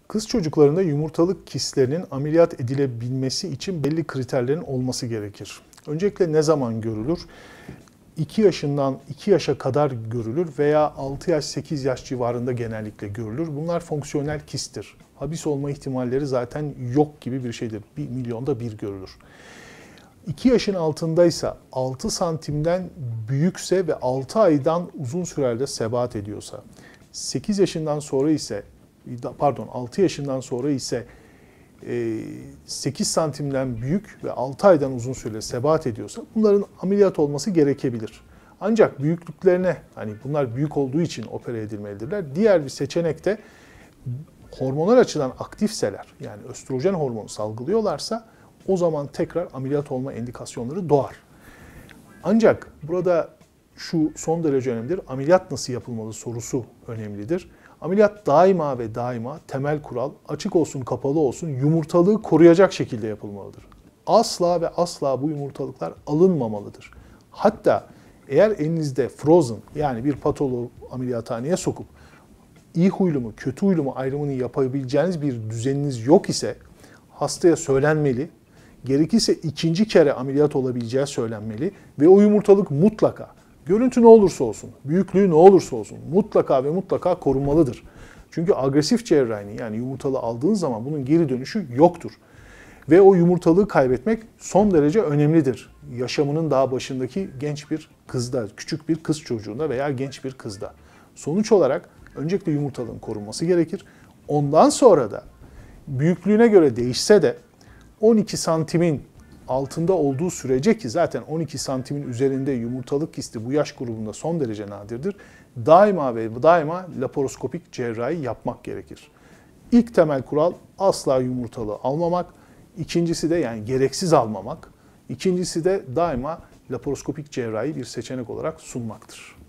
Kız çocuklarında yumurtalık kistlerinin ameliyat edilebilmesi için belli kriterlerin olması gerekir. Öncelikle ne zaman görülür? 2 yaşından 2 yaşa kadar görülür veya 6 yaş 8 yaş civarında genellikle görülür. Bunlar fonksiyonel kisttir. Habis olma ihtimalleri zaten yok gibi bir şeydir. 1 milyonda bir görülür. 2 yaşın altındaysa, 6 santimden büyükse ve 6 aydan uzun sürede sebat ediyorsa, 8 yaşından sonra ise, 6 yaşından sonra ise 8 santimden büyük ve 6 aydan uzun süre sebat ediyorsa bunların ameliyat olması gerekebilir. Ancak büyüklüklerine, hani bunlar büyük olduğu için opere edilmelidirler. Diğer bir seçenek de hormonal açıdan aktifseler, yani östrojen hormonu salgılıyorlarsa o zaman tekrar ameliyat olma endikasyonları doğar. Ancak burada şu son derece önemlidir. Ameliyat nasıl yapılmalı sorusu önemlidir. Ameliyat daima ve daima temel kural açık olsun kapalı olsun yumurtalığı koruyacak şekilde yapılmalıdır. Asla ve asla bu yumurtalıklar alınmamalıdır. Hatta eğer elinizde frozen yani bir patoloğu ameliyathaneye sokup iyi huylu mu kötü huylu mu ayrımını yapabileceğiniz bir düzeniniz yok ise hastaya söylenmeli. Gerekirse ikinci kere ameliyat olabileceği söylenmeli ve o yumurtalık mutlaka, görüntü ne olursa olsun, büyüklüğü ne olursa olsun mutlaka ve mutlaka korunmalıdır. Çünkü agresif cerrahinin yani yumurtalığı aldığın zaman bunun geri dönüşü yoktur. Ve o yumurtalığı kaybetmek son derece önemlidir. Yaşamının daha başındaki genç bir kızda, küçük bir kız çocuğunda veya genç bir kızda. Sonuç olarak öncelikle yumurtalığın korunması gerekir. Ondan sonra da büyüklüğüne göre değişse de 12 santimin altında olduğu sürece ki zaten 12 santimin üzerinde yumurtalık kisti bu yaş grubunda son derece nadirdir. Daima ve daima laparoskopik cerrahi yapmak gerekir. İlk temel kural asla yumurtalığı almamak. İkincisi de yani gereksiz almamak. İkincisi de daima laparoskopik cerrahi bir seçenek olarak sunmaktır.